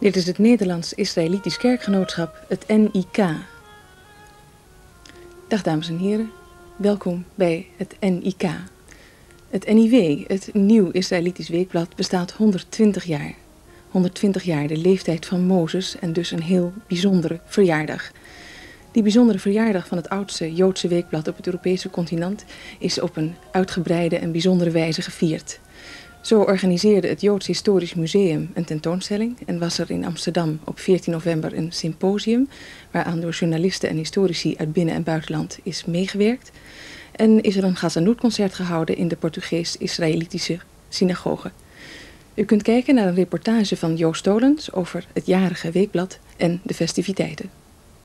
Dit is het Nederlands-Israëlitisch Kerkgenootschap, het NIK. Dag dames en heren, welkom bij het NIK. Het NIW, het Nieuw Israëlitisch Weekblad, bestaat 120 jaar. 120 jaar, de leeftijd van Mozes en dus een heel bijzondere verjaardag. Die bijzondere verjaardag van het oudste Joodse weekblad op het Europese continent is op een uitgebreide en bijzondere wijze gevierd. Zo organiseerde het Joods Historisch Museum een tentoonstelling en was er in Amsterdam op 14 november een symposium waaraan door journalisten en historici uit binnen- en buitenland is meegewerkt. En is er een Chazanut-concert gehouden in de Portugees-Israëlitische synagoge. U kunt kijken naar een reportage van Joost Tolens over het jarige weekblad en de festiviteiten.